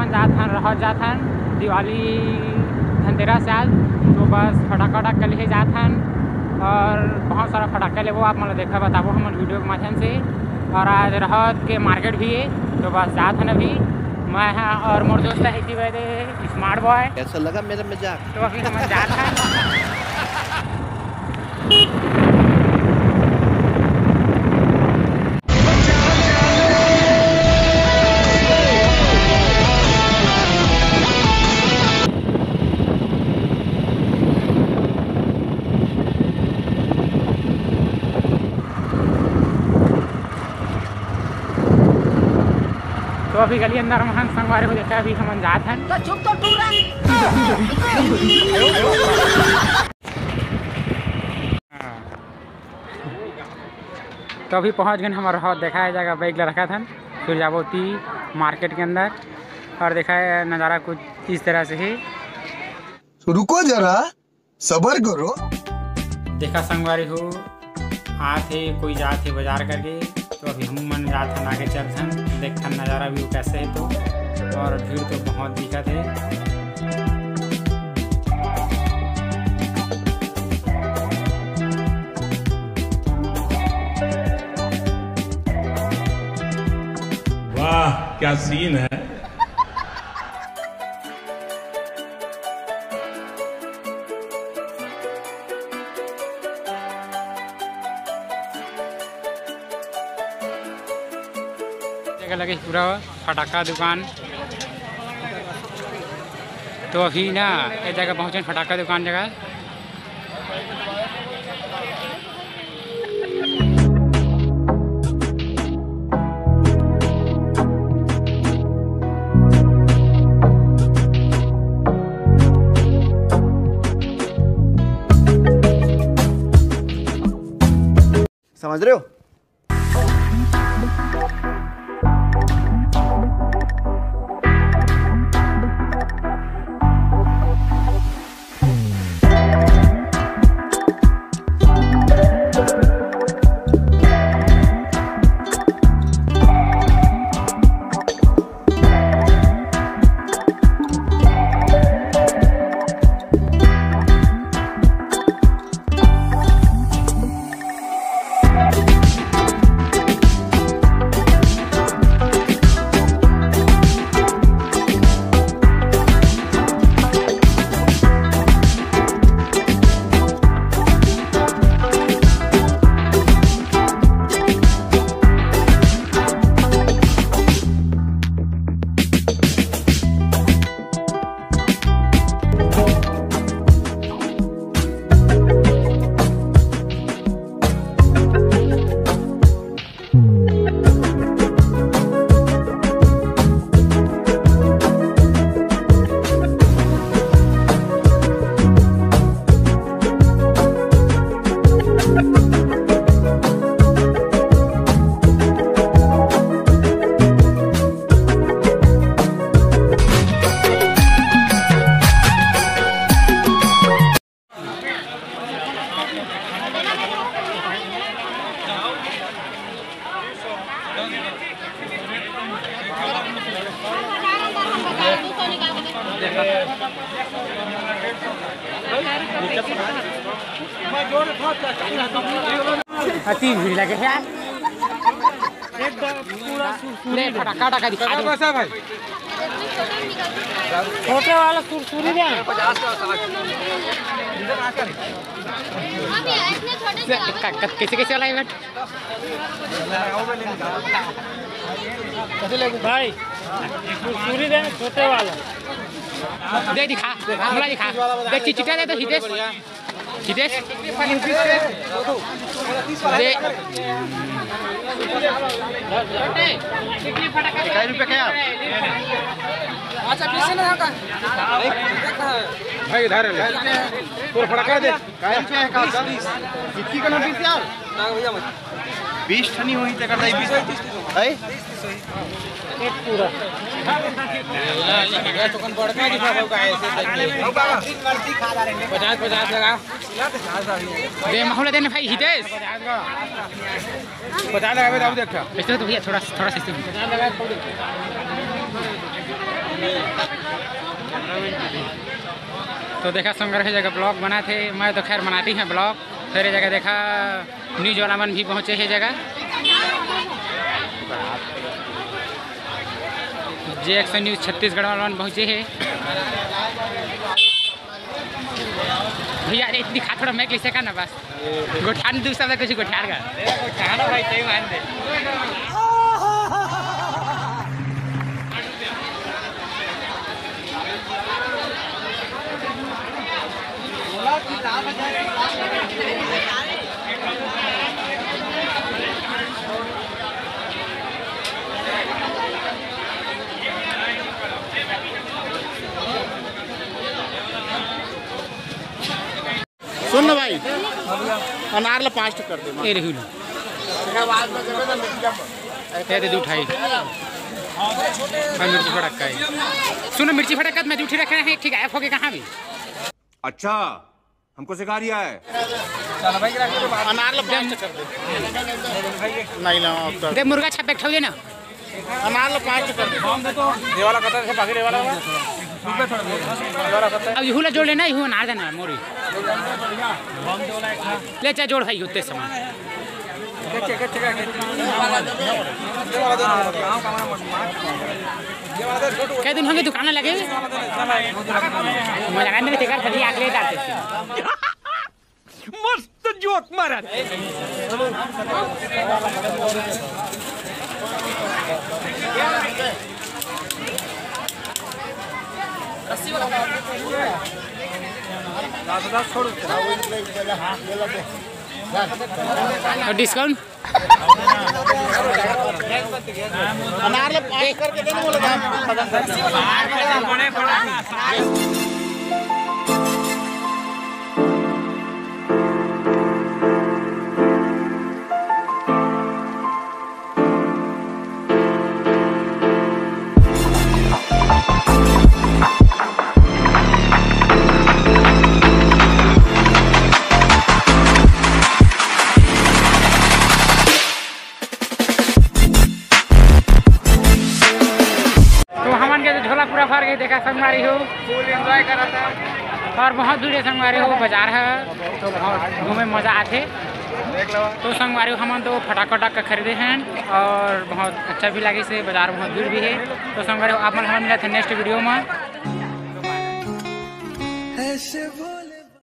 हमन जात हन रह जात हन दिवाली धनतेरस आज, तो बस फटाका कल ही जात हन और बहुत सारा फटाका ले वो आप मतलब देखा बताबो हम वीडियो के माध्यम से। और आज रहत के मार्केट भी है, तो बस जात हन अभी मैं हाँ और मोर दोस्त है इसी वजह स्मार्ट बॉय। कैसा लगा मेरा मजाक? तो अभी हम जात हन तो अभी गली अंदर हम संगवारी को देखा अभी हम जात हन तो अभी पहुंच गए हमारा देखा जाएगा बैग रखा था फिर जाबोती मार्केट के अंदर और देखा है नज़ारा कुछ इस तरह से ही। रुको जरा सबर करो। देखा संगवारी हो आते कोई जाते बाजार करके, तो अभी हम मन जात हन आगे चलथन देखथन नज़ारा भी कैसे है। तो और भीड़ तो बहुत दिखत है। वाह क्या सीन है। लगे पूरा फटाका दुकान, तो अभी ना एक जगह पहुँचे फटाका दुकान जगह। समझ रहे हो? तीन भीड़ लगे है फटाका दिखा भाई छोटे वाला सुरसुरी दे कैसे कैसे वाला इवेंट भाई सुरसुरी दे छोटे वाला दे दिखा हमला दिखा दे चिचिटा दे तो हितेश हितेश दे ₹1 क्या? अच्छा पीछे ना का भाई इधर ले पूरा फटाका दे काय रुपया है का 20 कितनी का नोट 20 यार ना भैया मत 20 ठनी होई त करता 20 है एक पूरा ये टोकन बड़का दिखा का ऐसे देखिए 50 लगा दे माहौल देने भाई हितेश 50 लगावे दाऊ देख इससे तो भैया थोड़ा सिस्टम तो देखा संग्रह है जगह ब्लॉग बना थे, मैं तो खैर बनाती हैं ब्लॉग। फिर ये जगह देखा न्यूज वाला मन भी पहुँचे है जगह, JX न्यूज़ छत्तीसगढ़ वाला मन पहुँचे है भैया। अरे दिखा थोड़ा मैं कैसे का ना बस गोठान दूसरा में कुछ गोठार का गोठाना भाई सही मान दे। सुन ना भाई, अनार ला 5 कर दे। ये रही दे दे उठाई मिर्ची फटक्का है। सुनो मिर्ची फटक्का मैं जूठी रख रहे हैं, ठीक है ऐप हो गए कहाँ भी। अच्छा हमको सिखा रिया है। अनार ला 5 कर दे। नहीं ना दे मुर्गा छाप बैठा हुए ना, अनार ला 5 कर दे। देवाला कता से बाकी देवाला अब यहू ला जोड़ लेना, यहू अनार देना मोरी ले चाहे जोड़ भाई होते सामान। कई दिन होंगे दुकान लगे मजा नहीं देखा सभी आगले डालते मस्त जोक मारा। डिस्काउंट अनार ला 5 करके देना बोला था। झोला पूरा भर गई देखा संगवारी हो, फुल एंजॉय कर रहा था और बहुत दूर संगवारी हो बाजार है तो बहुत घूमे मजा आते। तो संगवारी हम तो फटाक का खरीदे हैं और बहुत अच्छा भी लगे से, बाजार बहुत दूर भी है। तो संगवारी आप मन हम मिला था नेक्स्ट वीडियो में।